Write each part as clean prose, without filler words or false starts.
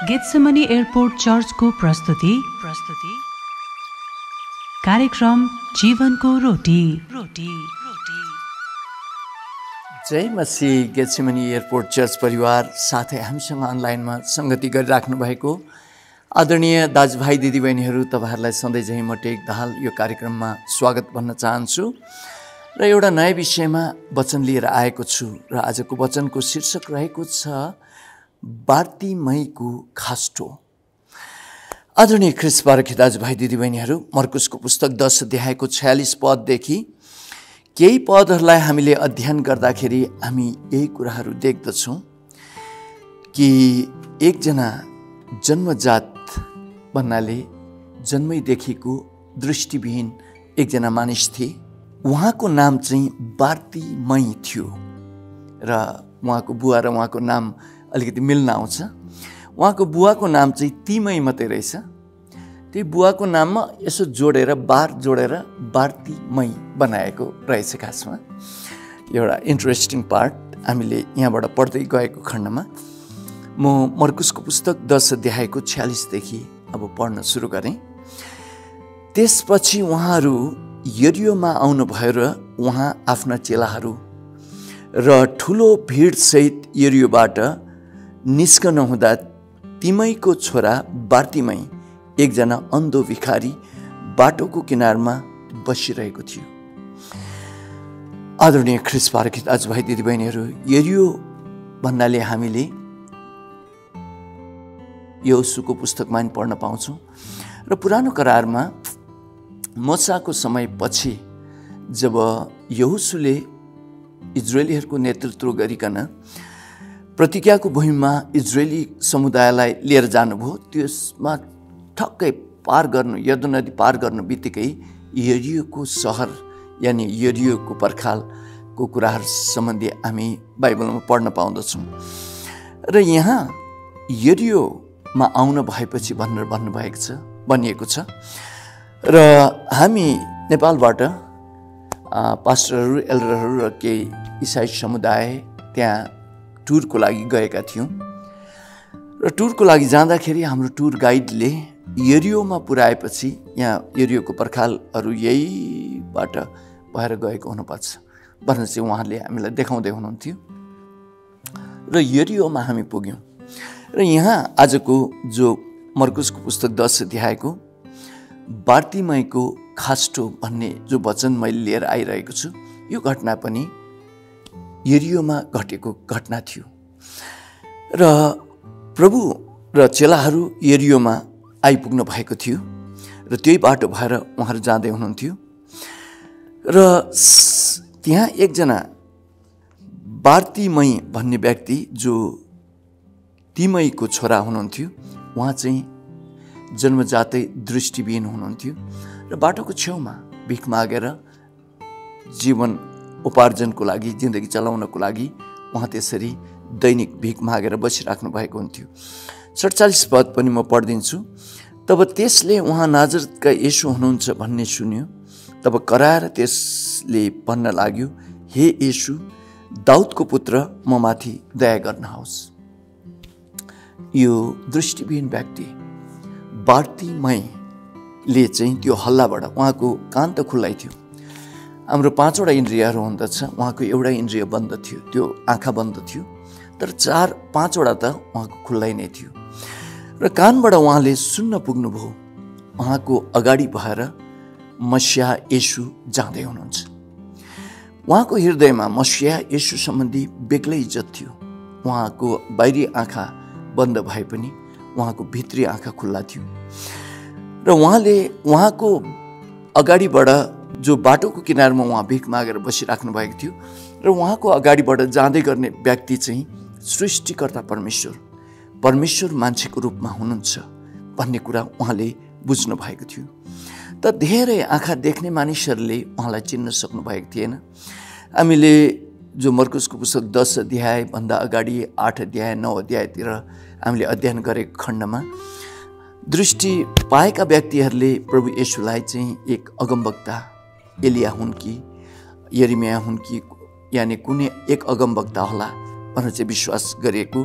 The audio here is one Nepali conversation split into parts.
गेथसेमने एयरपोर्ट चर्च को प्रस्तुति कार्यक्रम जीवनको रोटी। जय मसीह। गेथसेमने एयरपोर्ट चर्च परिवार साथै हामीसँग अनलाइनमा संगति गरिराख्नु भएको आदरणीय दाजुभाइ दिदीबहिनीहरू, तपाईहरुलाई सधैँ झैं म टेक दहाल यो कार्यक्रममा स्वागत भन्न चाहन्छु र एउटा नयाँ विषयमा वचन लिएर आएको छु र आजको वचनको शीर्षक रहेको छ बार्तिमैको खास्टो। आदरणीय ख्रीष्ट पारखी दाजुभाइ दिदीबहिनीहरू, मर्कुसको पुस्तक 10 अध्यायको 46 पददेखि केही पदहरूलाई हामीले अध्ययन गर्दाखेरि हामी यही कुराहरू देख्दछौँ कि एकजना जन्मजात भन्नाले जन्मैदेखिको दृष्टिविहीन एकजना मानिस थिए। उहाँको नाम चाहिँ बार्तिमै थियो र उहाँको बुवा र उहाँको नाम अलिकति मिल्न आउँछ। उहाँको बुवाको नाम चाहिँ तिमै मात्रै रहेछ। त्यही बुवाको नाममा यसो जोडेर बार्तिमै बनाएको रहेछ। खासमा एउटा इन्ट्रेस्टिङ पार्ट हामीले यहाँबाट पढ्दै गएको खण्डमा म मर्कुसको पुस्तक 10 अध्यायको 46 देखि अब पढ्न सुरु गरेँ। त्यसपछि उहाँहरू यरियोमा आउनुभयो र उहाँ आफ्ना चेलाहरू र ठुलो भिडसहित यरियोबाट निस्कन हुँदा तिमैको छोरा बार्तिमै एकजना अन्धो भिखारी बाटोको किनारमा बसिरहेको थियो। आदरणीय ख्रीष्ट पारखी दाजुभाइ दिदीबहिनीहरू, यरियो भन्नाले हामीले यहोशूको पुस्तकमा पनि पढ्न पाउँछौँ र पुरानो करारमा मोसाको समयपछि जब यहोशूले इजरायलीहरूको नेतृत्व गरिकन प्रतिज्ञाको भूमिमा इजरायली समुदायलाई लिएर जानुभयो, त्यसमा ठक्कै पार गर्नु यर्दन नदी पार गर्नु बित्तिकै यरियोको सहर यानि यरियोको पर्खालको कुराहरू सम्बन्धी हामी बाइबलमा पढ्न पाउँदछौँ र यहाँ यरियोमा आउन भएपछि भनेर भनिएको छ र हामी नेपालबाट पास्टरहरू, एल्डरहरू र केही इसाई समुदाय त्यहाँ टुरको लागि गएका थियौँ र टुरको लागि जाँदाखेरि हाम्रो टुर गाइडले यरियोमा पुर्याएपछि यहाँ यरियोको पर्खालहरू यहीबाट भएर गएको हुनुपर्छ भनेर चाहिँ उहाँले हामीलाई देखाउँदै हुनुहुन्थ्यो र यरियोमा हामी पुग्यौँ। र यहाँ आजको जो मर्कुसको पुस्तक 10 अध्यायको बार्तिमैको खास्टो भन्ने जो वचन मैले लिएर आइरहेको छु, यो घटना पनि यरियोमा घटेको घटना थियो र प्रभु र चेलाहरू यरियोमा आइपुग्नु भएको थियो र त्यही बाटो भएर उहाँहरू जाँदै हुनुहुन्थ्यो र त्यहाँ एकजना बार्तिमै भन्ने व्यक्ति जो तिमैको छोरा हुनुहुन्थ्यो, उहाँ चाहिँ जन्मजातै दृष्टिविहीन हुनुहुन्थ्यो र बाटोको छेउमा भिख मागेर जीवन उपार्जनको लागि, जिन्दगी चलाउनको लागि उहाँ त्यसरी दैनिक भिख मागेर बसिराख्नु भएको हुन्थ्यो। 47 पद पनि म पढिदिन्छु। तब त्यसले उहाँ नाजरतका येशू हुनुहुन्छ भन्ने सुन्यो। तब कराएर त्यसले भन्न लाग्यो, हे येशू, दाउदको पुत्र, म माथि दया गर्नुहोस्। यो दृष्टिविहीन व्यक्ति बार्तिमैले चाहिँ त्यो हल्लाबाट, उहाँको कान त खुल्लै थियो। हाम्रो 5वटा इन्द्रियहरू हुँदछ, उहाँको एउटा इन्द्रिय बन्द थियो, त्यो आँखा बन्द थियो, तर 4-5वटा त उहाँको खुल्लै नै थियो र कानबाट उहाँले सुन्न पुग्नुभयो। उहाँको अगाडि भएर मसिहा येशू जाँदै हुनुहुन्छ। उहाँको हृदयमा मसिहा येशू सम्बन्धी बेग्लै इज्जत थियो। उहाँको बाहिरी आँखा बन्द भए पनि उहाँको भित्री आँखा खुल्ला थियो र उहाँले उहाँको अगाडिबाट जो बाटोको किनारमा उहाँ भिख मागेर बसिराख्नु भएको थियो र उहाँको अगाडिबाट जाँदै गर्ने व्यक्ति चाहिँ सृष्टिकर्ता परमेश्वर मान्छेको रूपमा हुनुहुन्छ भन्ने कुरा उहाँले बुझ्नु भएको थियो। त धेरै आँखा देख्ने मानिसहरूले उहाँलाई चिन्न सक्नु भएको थिएन। हामीले जो मर्कुसको पुस्तक 10 अध्याय भन्दा अगाडि 8 अध्याय 9 अध्यायतिर हामीले अध्ययन गरेको खण्डमा दृष्टि पाएका व्यक्तिहरूले प्रभु येशूलाई चाहिँ एक अगमवक्ता एलिया हुन् कि यिर्मया हुन् कि यानि कुनै एक अगमवक्ता होला भनेर चाहिँ विश्वास गरिएको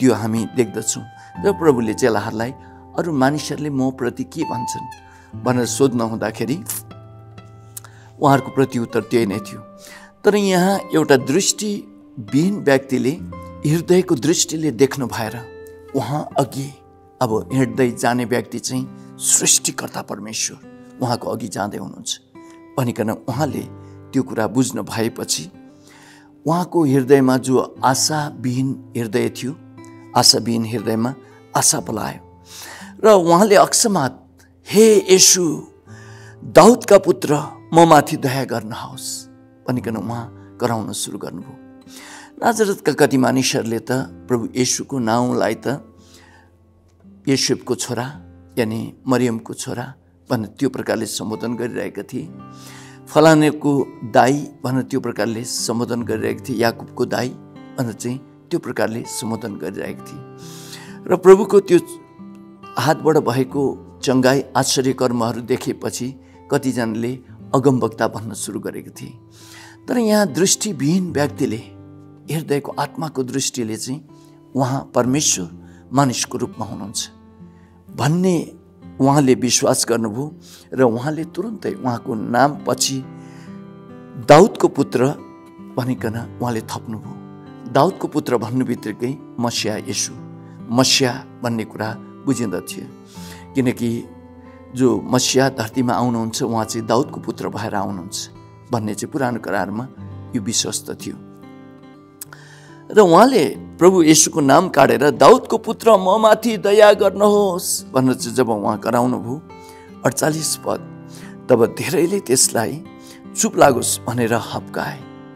त्यो हामी देख्दछौँ। जब प्रभुले चेलाहरूलाई अरू मानिसहरूले मप्रति के भन्छन् भनेर सोध्न हुँदाखेरि उहाँहरूको प्रत्युत्तर त्यही नै थियो। तर यहाँ एउटा दृष्टिविहीन व्यक्तिले हृदयको दृष्टिले देख्नु भएर उहाँ अघि अब हिँड्दै जाने व्यक्ति चाहिँ सृष्टिकर्ता परमेश्वर उहाँको अघि जाँदै हुनुहुन्छ भनिकन उहाँले त्यो कुरा बुझ्नु भएपछि उहाँको हृदयमा जो आशाविहीन हृदय थियो, आशाविहीन हृदयमा आशा पलायो र उहाँले अकस्मात हे येशू दाउदका पुत्र म माथि दया गर्नुहोस् भनिकन उहाँ कराउन सुरु गर्नुभयो। नाजरतका कति मानिसहरूले त प्रभु येशूको नाउँलाई त योसेफको छोरा यानि मरियमको छोरा भनेर त्यो प्रकारले सम्बोधन गरिरहेका थिए। फलानेको दाई भनेर त्यो प्रकारले सम्बोधन गरिरहेका थिए। याकुबको दाई भनेर चाहिँ त्यो प्रकारले सम्बोधन गरिरहेका थिए र प्रभुको त्यो हातबाट भएको चङ्गाई आश्चर्य कर्महरू देखेपछि कतिजनाले अगमवक्ता भन्न सुरु गरेको थिए। तर यहाँ दृष्टिविहीन व्यक्तिले हृदयको आत्माको दृष्टिले चाहिँ उहाँ परमेश्वर मानिसको रूपमा हुनुहुन्छ भन्ने उहाँले विश्वास गर्नुभयो र उहाँले तुरुन्तै उहाँको नाम पछि दाउदको पुत्र भनिकन उहाँले थप्नुभयो। दाउदको पुत्र भन्नु बित्तिकै मसिया येशू मसिया भन्ने कुरा बुझिँदथ्यो, किनकि जो मसिया धरतीमा आउनुहुन्छ उहाँ चाहिँ दाउदको पुत्र भएर आउनुहुन्छ भन्ने चाहिँ पुरानो करारमा यो विश्वस्त थियो। र उहाँले प्रभु येशूको नाम काटेर दाउदको पुत्र म माथि दया गर्नुहोस् भनेर चाहिँ जब उहाँ कराउनु भयो 48 पद, तब धेरैले त्यसलाई चुप लागोस् भनेर हप्काए।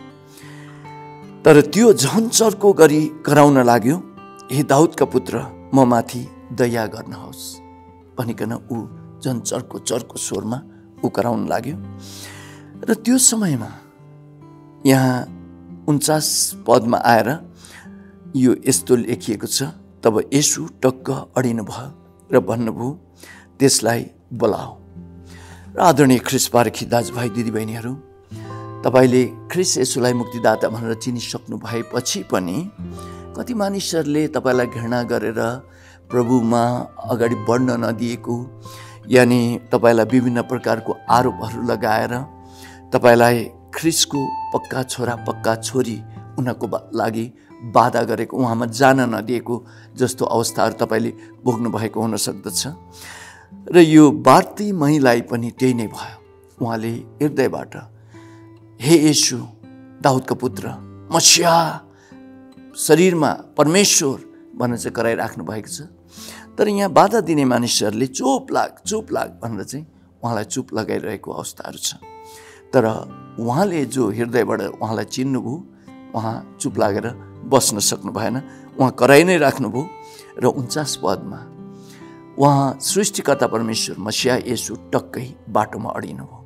तर त्यो झन् चर्को गरी कराउन लाग्यो, हे दाउदका पुत्र म माथि दया गर्नुहोस् भनिकन ऊ झन् चर्को स्वरमा ऊ कराउन लाग्यो। र त्यो समयमा यहाँ 49 पदमा आएर यो यस्तो लेखिएको छ, तब येशू टक्क अडिनु भयो र भन्नुभयो त्यसलाई बोलाऊ। र आदरणीय ख्रिस्ट पारखी दाजुभाइ दिदीबहिनीहरू, तपाईँले ख्रिस्ट येशूलाई मुक्तिदाता भनेर चिनिसक्नु भएपछि पनि कति मानिसहरूले तपाईँलाई घृणा गरेर प्रभुमा अगाडि बढ्न नदिएको, यानि तपाईँलाई विभिन्न प्रकारको आरोपहरू लगाएर तपाईँलाई ख्रिस्टको पक्का छोरा पक्का छोरी उनको लागि बाधा गरेको, उहाँमा जान नदिएको जस्तो अवस्थाहरू तपाईँले भोग्नु भएको हुन सक्दछ। र यो बार्तिमेयुलाई पनि त्यही नै भयो। उहाँले हृदयबाट हे येशू दाउदका पुत्र मसिया शरीरमा परमेश्वर भनेर चाहिँ कराइराख्नु भएको छ। तर यहाँ बाधा दिने मानिसहरूले चुप लाग भनेर चाहिँ उहाँलाई चुप लगाइरहेको अवस्थाहरू छ। तर उहाँले जो हृदयबाट उहाँलाई चिन्नुभयो, उहाँ चुप लागेर बस्न सक्नु भएन, उहाँ कराइ नै राख्नुभयो। र 49 पदमा उहाँ सृष्टिकर्ता परमेश्वर मसिया येशू टक्कै बाटोमा अडिनुभयो।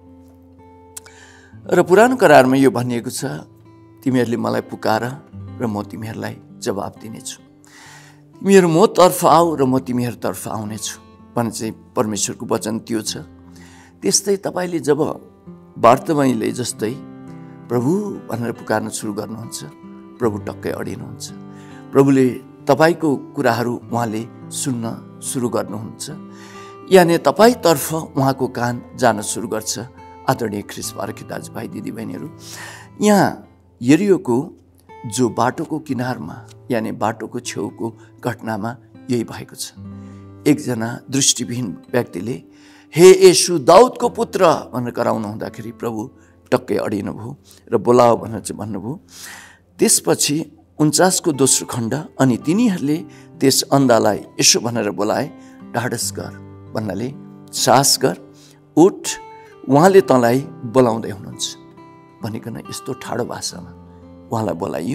र पुरानो करारमा यो भनिएको छ, तिमीहरूले मलाई पुकार र म तिमीहरूलाई जवाब दिनेछु, तिमीहरू म तर्फ आऊ र म तिमीहरूतर्फ आउनेछु भन्ने चाहिँ परमेश्वरको वचन त्यो छ। त्यस्तै तपाईँले जब बार्तिमेयुले जस्तै प्रभु भनेर पुकार्न सुरु गर्नुहुन्छ, प्रभु टक्कै अडिनुहुन्छ। प्रभुले तपाईँको कुराहरू उहाँले सुन्न सुरु गर्नुहुन्छ, यानि तपाईँतर्फ उहाँको कान जान सुरु गर्छ। आदरणीय ख्रिस्ट पारखी दाजुभाइ दिदीबहिनीहरू, यहाँ यरियोको जो बाटोको किनारमा यानि बाटोको छेउको घटनामा यही भएको छ। एकजना दृष्टिविहीन व्यक्तिले हे येशू दाउदको पुत्र भनेर कराउनु हुँदाखेरि प्रभु टक्कै अडिनुभयो र बोलाओ भनेर चाहिँ भन्नुभयो। त्यसपछि 49 को दोस्रो खण्ड, अनि तिनीहरूले त्यस अन्धालाई यसो भनेर बोलाए, ढाडस गर भन्नाले साहस गर, उठ, उहाँले तँलाई बोलाउँदै हुनुहुन्छ भनिकन यस्तो ठाडो भाषामा उहाँलाई बोलाइयो।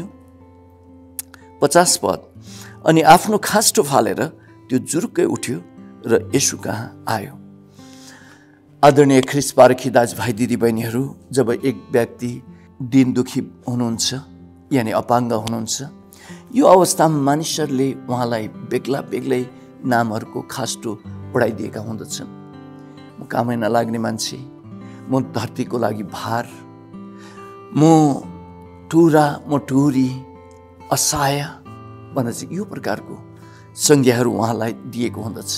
50 पद, अनि आफ्नो खास्टो फालेर त्यो जुरुक्कै उठ्यो र येशू कहाँ आयो। आदरणीय ख्रिस्ट पारखी दाजुभाइ दिदीबहिनीहरू, जब एक व्यक्ति दिन दुखी हुनुहुन्छ यानि अपाङ्ग हुनुहुन्छ, यो अवस्थामा मानिसहरूले उहाँलाई बेग्ला बेग्लै नामहरूको खास्टो उडाइदिएका हुँदछन्। म कामै नलाग्ने मान्छे, म धरतीको लागि भार, म टुरा, म टुरी, असहाय भनेर चाहिँ यो प्रकारको संज्ञाहरू उहाँलाई दिएको हुँदछ।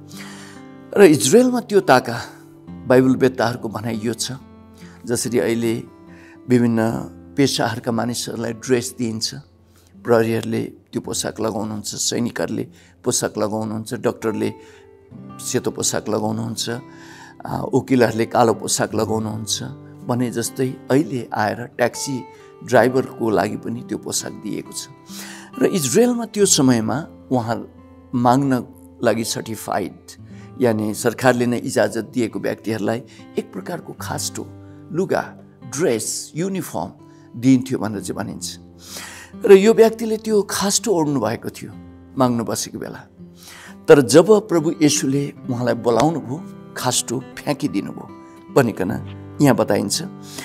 र इजरायलमा त्यो ताका बाइबल वेत्ताहरूको भनाइ यो छ, जसरी अहिले विभिन्न पेसाहरूका मानिसहरूलाई ड्रेस दिइन्छ, प्रहरीहरूले त्यो पोसाक लगाउनुहुन्छ, सैनिकहरूले पोसाक लगाउनुहुन्छ, डाक्टरले सेतो पोसाक लगाउनुहुन्छ, वकिलहरूले कालो पोसाक लगाउनुहुन्छ भने जस्तै अहिले आएर ट्याक्सी ड्राइभरको लागि पनि त्यो पोसाक दिएको छ। र इजरायलमा त्यो समयमा उहाँ माग्न लागि सर्टिफाइड यानि सरकारले नै इजाजत दिएको व्यक्तिहरूलाई एक प्रकारको खास्टो लुगा, ड्रेस, युनिफर्म दिइन्थ्यो भनेर चाहिँ भनिन्छ। र यो व्यक्तिले त्यो खास्टो ओढ्नु भएको थियो माग्नु बसेको बेला। तर जब प्रभु येशूले उहाँलाई बोलाउनु भयो, खास्टो फ्याँकिदिनु भयो भनिकन यहाँ बताइन्छ।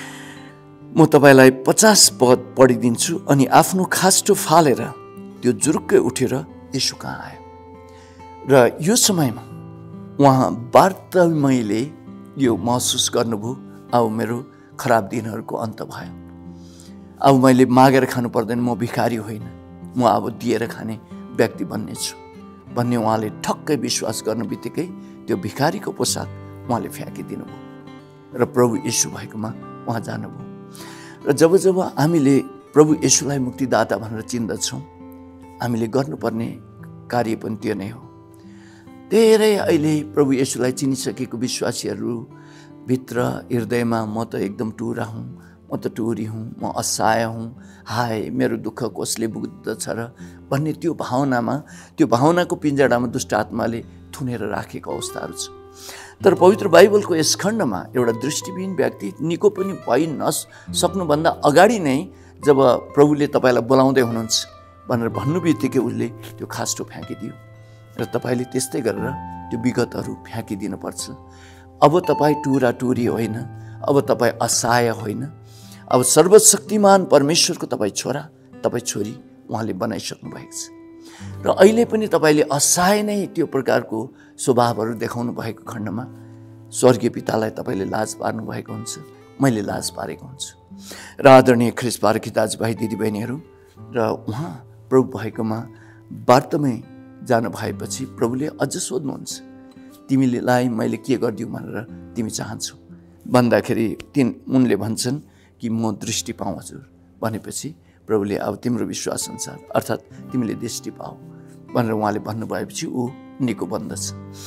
म तपाईँलाई 50 पद पढिदिन्छु। अनि आफ्नो खास्टो फालेर त्यो जुरुक्कै उठेर येशू कहाँ आयो। र यो समयमा उहाँ बार्तिमेयुले यो महसुस गर्नुभयो, अब मेरो खराब दिनहरूको अन्त भयो, अब मैले मागेर खानु पर्दैन, म भिखारी होइन, म अब दिएर खाने व्यक्ति बन्नेछु भन्ने उहाँले ठक्कै विश्वास गर्नु बित्तिकै त्यो भिखारीको पोसाक उहाँले फ्याँकिदिनु भयो र प्रभु येशू भएकोमा उहाँ जानुभयो। र जब जब हामीले प्रभु येशूलाई मुक्तिदाता भनेर चिन्दछौँ, हामीले गर्नुपर्ने कार्य पनि त्यो नै हो। धेरै अहिले प्रभु येशूलाई चिनिसकेको विश्वासीहरू भित्र हृदयमा म त एकदम टुरा हुँ, म त टुरी हुँ, म असहाय हुँ, हाय मेरो दुःख कसले बुझ्दछ र भन्ने त्यो भावनामा, त्यो भावनाको पिंजडामा दुष्ट आत्माले थुनेर राखेको अवस्थाहरू छ। तर पवित्र बाइबलको यस खण्डमा एउटा दृष्टिविहीन व्यक्ति निको पनि भइ नसक्नुभन्दा अगाडि नै जब प्रभुले तपाईँलाई बोलाउँदै हुनुहुन्छ भनेर भन्नु बित्तिकै उसले त्यो खास्टो फ्याँकिदियो। र तपाईँले त्यस्तै गरेर त्यो विगतहरू फ्याँकिदिनुपर्छ। अब तपाईँ टुरा टुरी होइन, अब तपाईँ असहाय होइन, अब सर्वशक्तिमान परमेश्वरको तपाईँ छोरा, तपाईँ छोरी उहाँले बनाइसक्नु भएको छ। र अहिले पनि तपाईँले असहाय नै त्यो प्रकारको स्वभावहरू देखाउनु भएको खण्डमा स्वर्गीय पितालाई तपाईँले लाज पार्नु भएको हुन्छ, मैले लाज पारेको हुन्छु। र आदरणीय ख्रिस्ट पारखी दाजुभाइ दिदीबहिनीहरू, र उहाँ प्रभु भएकोमा बार्तिमेयु जानु भएपछि प्रभुले अझ सोध्नुहुन्छ, तिमीलाई मैले के गरिदिउँ भनेर तिमी चाहन्छौ भन्दाखेरि उनले भन्छन् कि म दृष्टि पाऊँ हजुर भनेपछि प्रभुले अब तिम्रो विश्वास अनुसार अर्थात् तिमीले दृष्टि पाऊ भनेर उहाँले भन्नुभएपछि ऊ निको बन्दछ।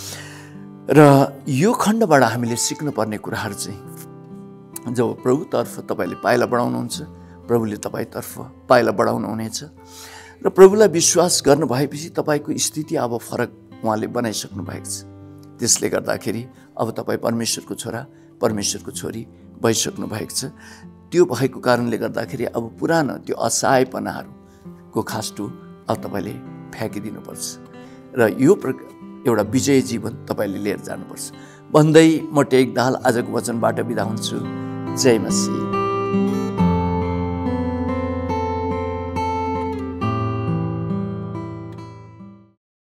र यो खण्डबाट हामीले सिक्नुपर्ने कुराहरू चाहिँ, जब प्रभुतर्फ तपाईँले पाइला बढाउनुहुन्छ, प्रभुले तपाईँतर्फ पाइला बढाउनु हुनेछ। र प्रभुलाई विश्वास गर्नु भएपछि तपाईँको स्थिति अब फरक उहाँले बनाइसक्नु भएको छ। त्यसले गर्दाखेरि अब तपाईँ परमेश्वरको छोरा, परमेश्वरको छोरी भइसक्नु भएको छ। त्यो भएको कारणले गर्दाखेरि अब पुरानो त्यो असहायपनाहरूको खास्टो अब तपाईँले फ्याँकिदिनुपर्छ र यो एउटा विजय जीवन तपाईँले लिएर जानुपर्छ भन्दै म टेक दाहाल आजको वचनबाट बिदा हुन्छु। जय मसीह।